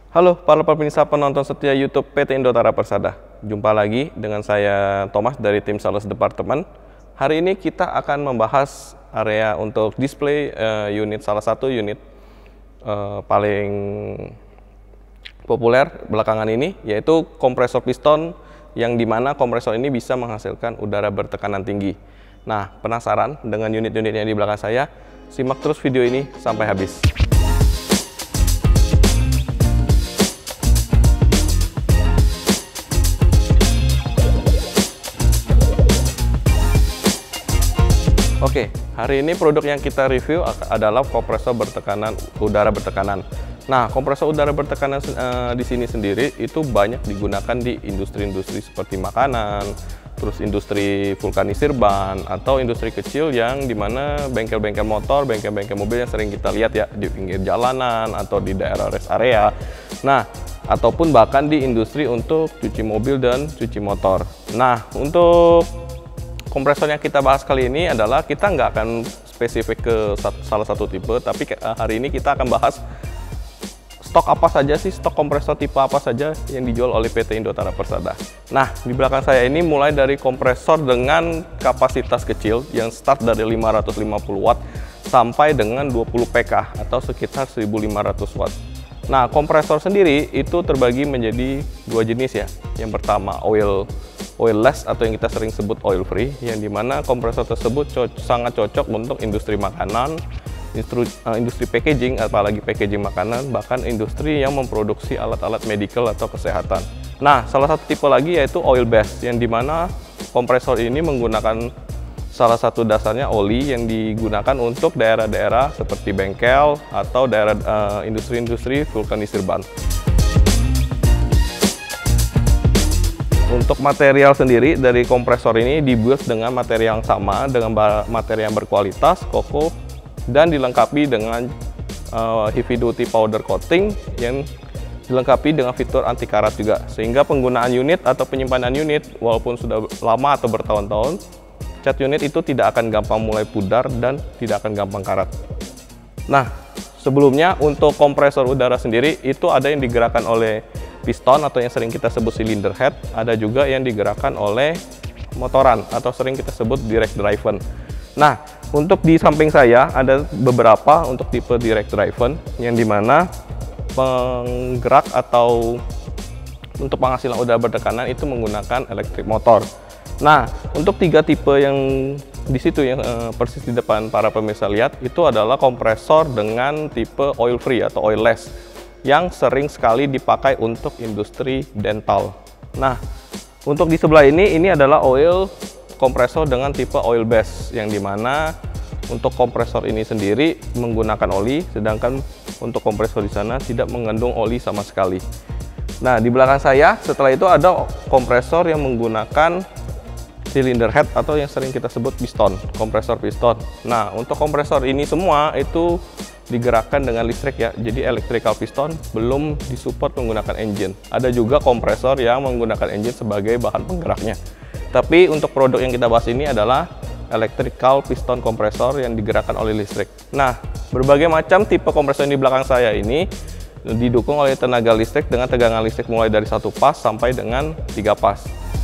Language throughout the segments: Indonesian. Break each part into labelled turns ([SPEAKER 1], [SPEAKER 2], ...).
[SPEAKER 1] Halo para pemirsa penonton setia YouTube PT Indotara Persada. Jumpa lagi dengan saya Thomas dari tim Sales Departemen. Hari ini kita akan membahas area untuk display unit, salah satu unit paling populer belakangan ini, yaitu kompresor piston, yang dimana kompresor ini bisa menghasilkan udara bertekanan tinggi. Nah, penasaran dengan unit-unit yang di belakang saya? Simak terus video ini sampai habis. Oke, hari ini produk yang kita review adalah kompresor bertekanan udara bertekanan. Nah, kompresor udara bertekanan di sini sendiri itu banyak digunakan di industri-industri seperti makanan, terus industri vulkanisir ban, atau industri kecil yang dimana bengkel-bengkel motor, bengkel-bengkel mobil yang sering kita lihat ya di pinggir jalanan atau di daerah rest area. Nah, ataupun bahkan di industri untuk cuci mobil dan cuci motor. Nah, untuk kompresor yang kita bahas kali ini adalah kita nggak akan spesifik ke salah satu tipe, tapi hari ini kita akan bahas stok apa saja sih, stok kompresor tipe apa saja yang dijual oleh PT Indotara Persada. Nah, di belakang saya ini mulai dari kompresor dengan kapasitas kecil yang start dari 550 watt sampai dengan 20 PK atau sekitar 1500 watt. Nah, kompresor sendiri itu terbagi menjadi dua jenis ya. Yang pertama oilless atau yang kita sering sebut oil free, yang dimana kompresor tersebut sangat cocok untuk industri makanan, industri packaging, apalagi packaging makanan, bahkan industri yang memproduksi alat-alat medical atau kesehatan. Nah, salah satu tipe lagi yaitu oil based, yang dimana kompresor ini menggunakan salah satu dasarnya oli yang digunakan untuk daerah-daerah seperti bengkel atau daerah industri-industri vulkanisir ban. Untuk material sendiri dari kompresor ini dibuat dengan material yang sama, dengan materi yang berkualitas, kokoh, dan dilengkapi dengan heavy duty powder coating yang dilengkapi dengan fitur anti karat juga. Sehingga penggunaan unit atau penyimpanan unit walaupun sudah lama atau bertahun-tahun, cat unit itu tidak akan gampang mulai pudar dan tidak akan gampang karat. Nah, sebelumnya untuk kompresor udara sendiri itu ada yang digerakkan oleh piston atau yang sering kita sebut cylinder head, ada juga yang digerakkan oleh motoran atau sering kita sebut direct driven. Nah, untuk di samping saya ada beberapa untuk tipe direct driven yang dimana penggerak atau untuk penghasilan udara bertekanan itu menggunakan elektrik motor. Nah, untuk tiga tipe yang di situ yang persis di depan para pemirsa lihat itu adalah kompresor dengan tipe oil free atau oilless yang sering sekali dipakai untuk industri dental. Nah, untuk di sebelah ini adalah oil kompresor dengan tipe oil base, yang dimana untuk kompresor ini sendiri menggunakan oli, sedangkan untuk kompresor di sana tidak mengandung oli sama sekali. Nah, di belakang saya setelah itu ada kompresor yang menggunakan cylinder head atau yang sering kita sebut piston, kompresor piston. Nah, untuk kompresor ini semua itu digerakkan dengan listrik ya, jadi electrical piston belum disupport menggunakan engine. Ada juga kompresor yang menggunakan engine sebagai bahan penggeraknya. Tapi untuk produk yang kita bahas ini adalah electrical piston kompresor yang digerakkan oleh listrik. Nah, berbagai macam tipe kompresor yang di belakang saya ini didukung oleh tenaga listrik dengan tegangan listrik mulai dari 1 pas sampai dengan 3 pas.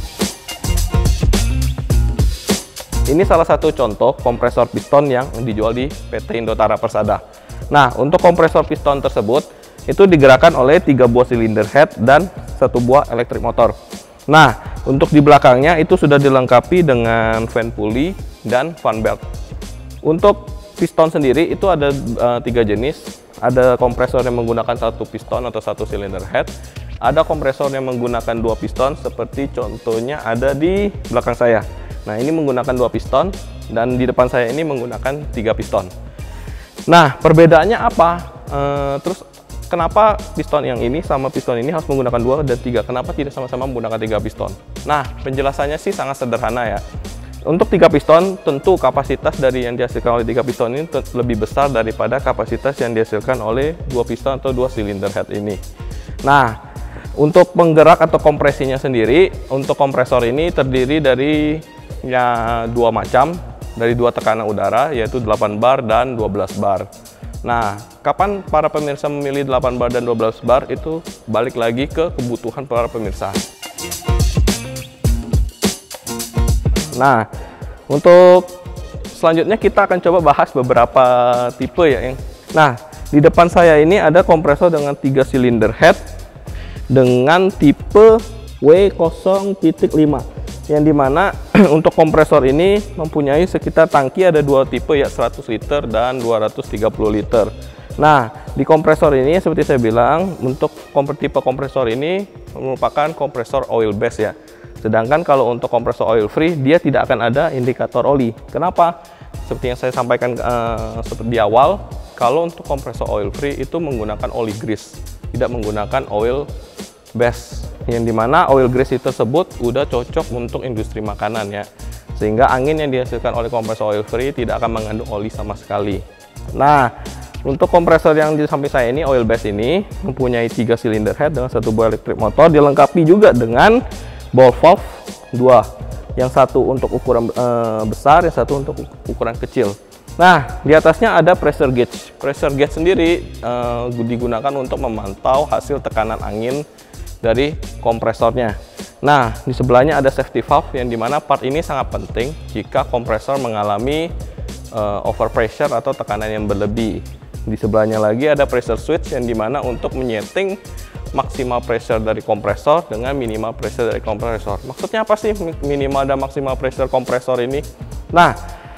[SPEAKER 1] Ini salah satu contoh kompresor piston yang dijual di PT Indotara Persada. Nah, untuk kompresor piston tersebut itu digerakkan oleh 3 buah silinder head dan 1 buah elektrik motor. Nah, untuk di belakangnya itu sudah dilengkapi dengan fan pulley dan fan belt. Untuk piston sendiri itu ada 3 jenis. Ada kompresor yang menggunakan 1 piston atau 1 silinder head. Ada kompresor yang menggunakan 2 piston seperti contohnya ada di belakang saya. Nah, ini menggunakan 2 piston dan di depan saya ini menggunakan 3 piston. Nah, perbedaannya apa? Terus kenapa piston yang ini sama piston ini harus menggunakan 2 dan 3? Kenapa tidak sama-sama menggunakan 3 piston? Nah, penjelasannya sih sangat sederhana ya. Untuk 3 piston, tentu kapasitas dari yang dihasilkan oleh 3 piston ini lebih besar daripada kapasitas yang dihasilkan oleh 2 piston atau 2 silinder head ini. Nah, untuk penggerak atau kompresinya sendiri, untuk kompresor ini terdiri dari 2 macam, dari 2 tekanan udara, yaitu 8 bar dan 12 bar. Nah, kapan para pemirsa memilih 8 bar dan 12 bar itu balik lagi ke kebutuhan para pemirsa. Nah, untuk selanjutnya kita akan coba bahas beberapa tipe ya. Nah, di depan saya ini ada kompresor dengan 3 silinder head dengan tipe W0.5, yang dimana untuk kompresor ini mempunyai sekitar tangki ada 2 tipe ya, 100 liter dan 230 liter. Nah, di kompresor ini seperti saya bilang, untuk tipe kompresor ini merupakan kompresor oil base ya. Sedangkan kalau untuk kompresor oil free, dia tidak akan ada indikator oli. Kenapa? Seperti yang saya sampaikan seperti di awal, kalau untuk kompresor oil free itu menggunakan oli grease, tidak menggunakan oil base, yang dimana oil grease tersebut udah cocok untuk industri makanan ya, sehingga angin yang dihasilkan oleh kompresor oil free tidak akan mengandung oli sama sekali. Nah, untuk kompresor yang di samping saya ini, oil base ini mempunyai 3 silinder head dengan 1 buah elektrik motor, dilengkapi juga dengan ball valve 2, yang satu untuk ukuran besar, yang satu untuk ukuran kecil. Nah, di atasnya ada pressure gauge. Pressure gauge sendiri digunakan untuk memantau hasil tekanan angin dari kompresornya. Nah, di sebelahnya ada safety valve, yang dimana part ini sangat penting jika kompresor mengalami overpressure atau tekanan yang berlebih. Di sebelahnya lagi ada pressure switch, yang dimana untuk menyeting maksimal pressure dari kompresor dengan minimal pressure dari kompresor. Maksudnya apa sih minimal dan maksimal pressure kompresor ini? Nah,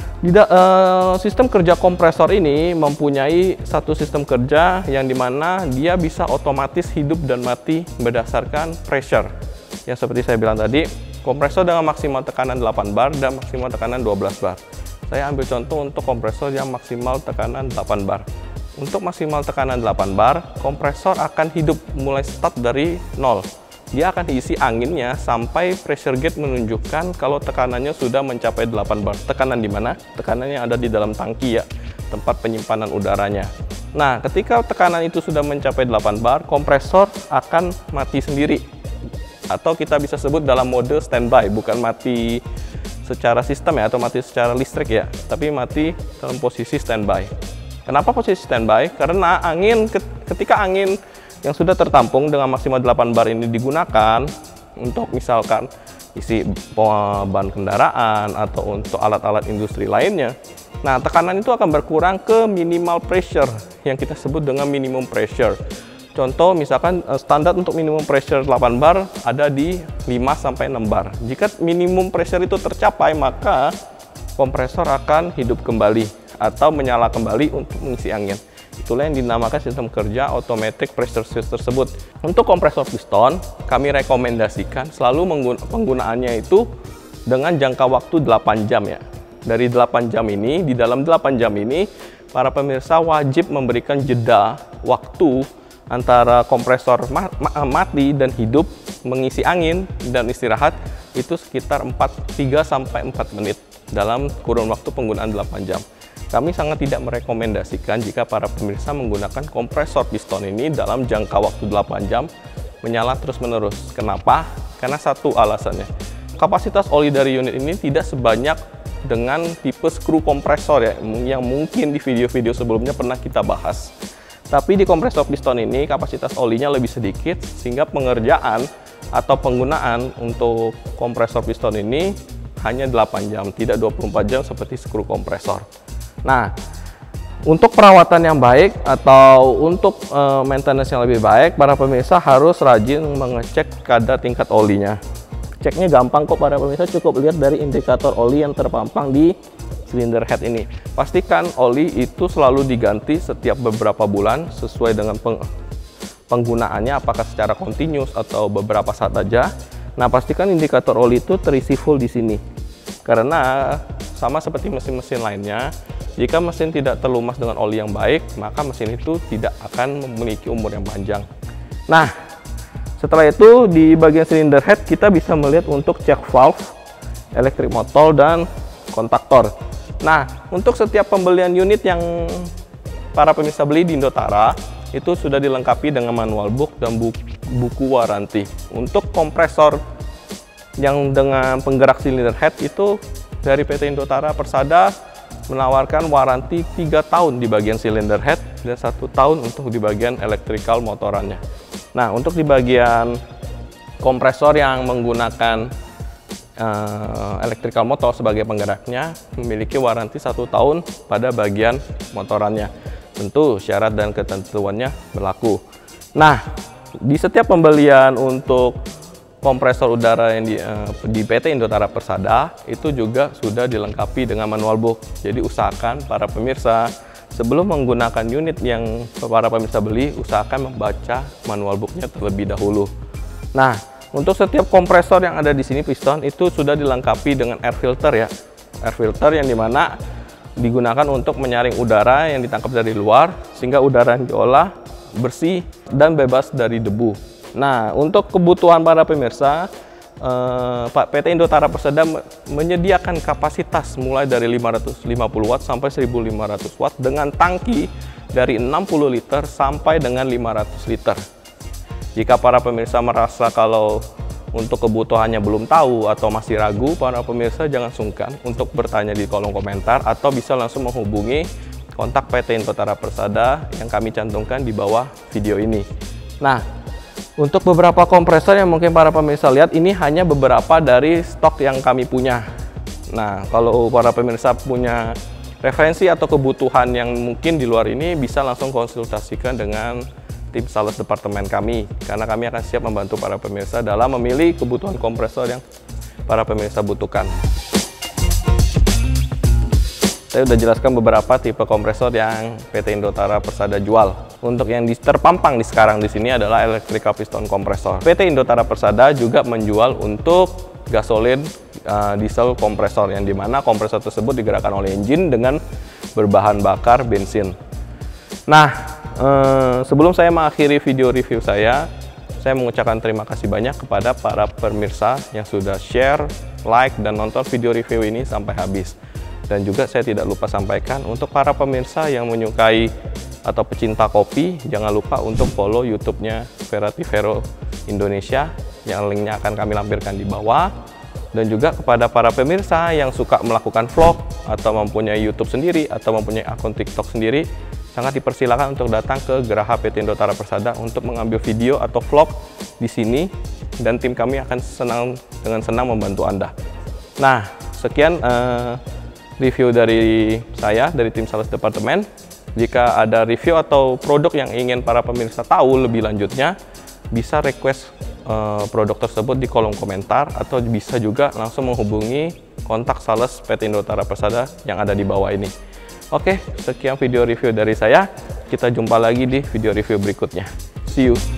[SPEAKER 1] sistem kerja kompresor ini mempunyai satu sistem kerja yang dimana dia bisa otomatis hidup dan mati berdasarkan pressure. Yang seperti saya bilang tadi, kompresor dengan maksimal tekanan 8 bar dan maksimal tekanan 12 bar. Saya ambil contoh untuk kompresor yang maksimal tekanan 8 bar. Untuk maksimal tekanan 8 bar, kompresor akan hidup mulai start dari 0. Dia akan diisi anginnya sampai pressure gauge menunjukkan kalau tekanannya sudah mencapai 8 bar. Tekanan di mana? Tekanannya ada di dalam tangki ya, tempat penyimpanan udaranya. Nah, ketika tekanan itu sudah mencapai 8 bar, kompresor akan mati sendiri. Atau kita bisa sebut dalam mode standby, bukan mati secara sistem ya, atau mati secara listrik ya, tapi mati dalam posisi standby. Kenapa posisi standby? Karena ketika angin yang sudah tertampung dengan maksimal 8 bar ini digunakan untuk misalkan isi ban kendaraan atau untuk alat-alat industri lainnya, nah tekanan itu akan berkurang ke minimal pressure yang kita sebut dengan minimum pressure. Contoh misalkan standar untuk minimum pressure 8 bar ada di 5-6 bar. Jika minimum pressure itu tercapai, maka kompresor akan hidup kembali atau menyala kembali untuk mengisi angin. Itulah yang dinamakan sistem kerja automatic pressure switch tersebut. Untuk kompresor piston, kami rekomendasikan selalu penggunaannya itu dengan jangka waktu 8 jam ya. Dari 8 jam ini, di dalam 8 jam ini, para pemirsa wajib memberikan jeda waktu antara kompresor mati dan hidup, mengisi angin dan istirahat itu sekitar 3-4 menit dalam kurun waktu penggunaan 8 jam. Kami sangat tidak merekomendasikan jika para pemirsa menggunakan kompresor piston ini dalam jangka waktu 8 jam menyala terus-menerus. Kenapa? Karena satu alasannya, kapasitas oli dari unit ini tidak sebanyak dengan tipe skru kompresor ya, yang mungkin di video-video sebelumnya pernah kita bahas. Tapi di kompresor piston ini kapasitas olinya lebih sedikit, sehingga pengerjaan atau penggunaan untuk kompresor piston ini hanya 8 jam, tidak 24 jam seperti skru kompresor. Nah, untuk perawatan yang baik atau untuk maintenance yang lebih baik, para pemirsa harus rajin mengecek kadar tingkat olinya. Ceknya gampang kok para pemirsa, cukup lihat dari indikator oli yang terpampang di silinder head ini. Pastikan oli itu selalu diganti setiap beberapa bulan sesuai dengan penggunaannya, apakah secara continuous atau beberapa saat saja. Nah, pastikan indikator oli itu terisi full di sini. Karena sama seperti mesin-mesin lainnya, jika mesin tidak terlumas dengan oli yang baik, maka mesin itu tidak akan memiliki umur yang panjang. Nah, setelah itu di bagian silinder head kita bisa melihat untuk check valve, elektrik motor, dan kontaktor. Nah, untuk setiap pembelian unit yang para pemirsa beli di Indotara, itu sudah dilengkapi dengan manual book dan buku waranti. Untuk kompresor yang dengan penggerak silinder head itu dari PT Indotara Persada menawarkan waranti 3 tahun di bagian cylinder head dan 1 tahun untuk di bagian electrical motorannya. Nah, untuk di bagian kompresor yang menggunakan electrical motor sebagai penggeraknya memiliki waranti 1 tahun pada bagian motorannya. Tentu syarat dan ketentuannya berlaku. Nah, di setiap pembelian untuk kompresor udara yang di PT Indotara Persada itu juga sudah dilengkapi dengan manual book. Jadi usahakan para pemirsa sebelum menggunakan unit yang para pemirsa beli, usahakan membaca manual booknya terlebih dahulu. Nah, untuk setiap kompresor yang ada di sini piston itu sudah dilengkapi dengan air filter ya. Air filter yang dimana digunakan untuk menyaring udara yang ditangkap dari luar sehingga udara yang diolah bersih dan bebas dari debu. Nah, untuk kebutuhan para pemirsa, PT Indotara Persada menyediakan kapasitas mulai dari 550 watt sampai 1500 watt dengan tangki dari 60 liter sampai dengan 500 liter. Jika para pemirsa merasa kalau untuk kebutuhannya belum tahu atau masih ragu, para pemirsa jangan sungkan untuk bertanya di kolom komentar atau bisa langsung menghubungi kontak PT Indotara Persada yang kami cantumkan di bawah video ini. Nah, untuk beberapa kompresor yang mungkin para pemirsa lihat, ini hanya beberapa dari stok yang kami punya. Nah, kalau para pemirsa punya referensi atau kebutuhan yang mungkin di luar ini, bisa langsung konsultasikan dengan tim sales departemen kami, karena kami akan siap membantu para pemirsa dalam memilih kebutuhan kompresor yang para pemirsa butuhkan. Saya sudah jelaskan beberapa tipe kompresor yang PT Indotara Persada jual. Untuk yang terpampang sekarang di sini adalah electrical piston kompresor. PT Indotara Persada juga menjual untuk gasolin diesel kompresor, yang dimana kompresor tersebut digerakkan oleh engine dengan berbahan bakar bensin. Nah, sebelum saya mengakhiri video review saya mengucapkan terima kasih banyak kepada para pemirsa yang sudah share, like, dan nonton video review ini sampai habis. Dan juga saya tidak lupa sampaikan untuk para pemirsa yang menyukai atau pecinta kopi, jangan lupa untuk follow YouTube-nya Verativero Indonesia, yang linknya akan kami lampirkan di bawah. Dan juga kepada para pemirsa yang suka melakukan vlog atau mempunyai YouTube sendiri atau mempunyai akun TikTok sendiri, sangat dipersilakan untuk datang ke Geraha PT Indotara Persada untuk mengambil video atau vlog di sini, dan tim kami akan dengan senang membantu Anda. Nah, sekian review dari saya, dari tim sales departemen. Jika ada review atau produk yang ingin para pemirsa tahu lebih lanjutnya, bisa request produk tersebut di kolom komentar atau bisa juga langsung menghubungi kontak sales PT Indotara Persada yang ada di bawah ini. Oke, sekian video review dari saya. Kita jumpa lagi di video review berikutnya. See you!